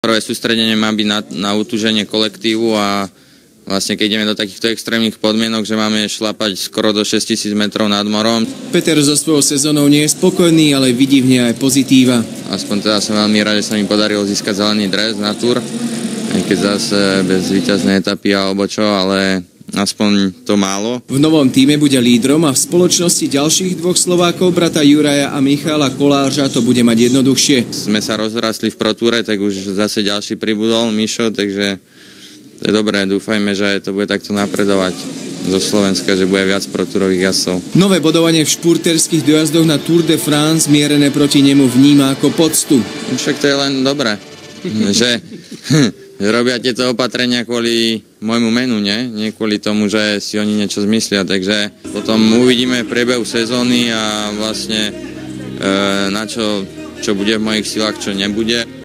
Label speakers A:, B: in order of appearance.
A: Prvé sústredenie má byť na utúženie kolektívu a vlastne keď ideme do takýchto extrémnych podmienok, že máme šlapať skoro do 6000 metrov nad morom.
B: Peter so svojou sezónou nie je spokojný, ale vidí v nej aj pozitíva.
A: Aspoň teda som veľmi rád, že sa mi podarilo získať zelený dres na Tour, aj keď zase bez víťaznej etapy alebo čo, ale aspoň to málo.
B: V novom týme bude lídrom a v spoločnosti ďalších dvoch Slovákov, brata Juraja a Michala Kolárža, to bude mať jednoduchšie.
A: Sme sa rozrastli v ProToure, tak už zase ďalší pribudol, Mišo, takže to je dobré. Dúfajme, že to bude takto napredovať zo Slovenska, že bude viac ProTourových jazdcov.
B: Nové bodovanie v špurterských dojazdoch na Tour de France mierené proti nemu vníma ako poctu.
A: Však to je len dobré, že robia tieto opatrenia kvôli môjmu menu, nie kvôli tomu, že si oni niečo zmyslia, takže potom uvidíme v priebehu sezóny a vlastne na čo bude v mojich silách, čo nebude.